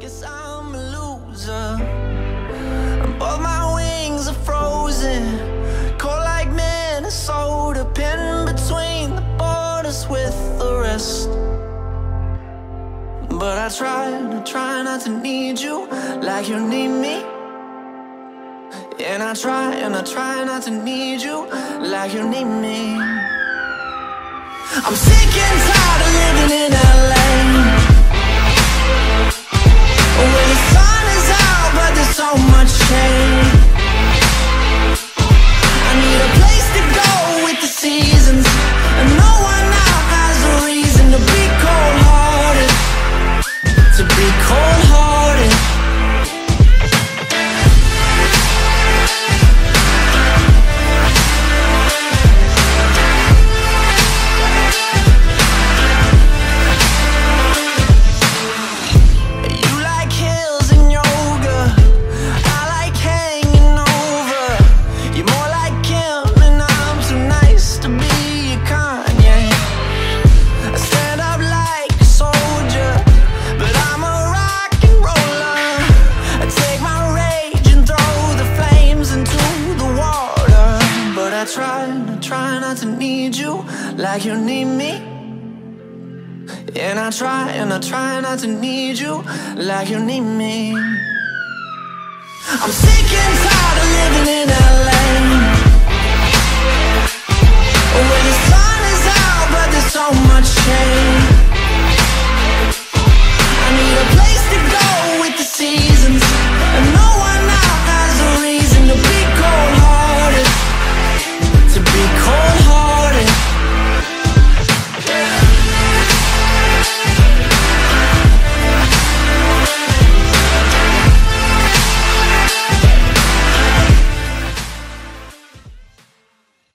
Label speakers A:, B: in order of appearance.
A: Guess I'm a loser. Both my wings are frozen, cold like Minnesota, pinned between the borders with the rest. But I try not to need you like you need me. And I try not to need you like you need me. I'm sick and tired of living in LA, where the sun is out but there's so much shade. I need a place to go with the seasons, and no one now has a reason to be cold-hearted, to be cold-hearted. I try not to need you like you need me. And I try not to need you like you need me. I'm sick and tired of living in LA,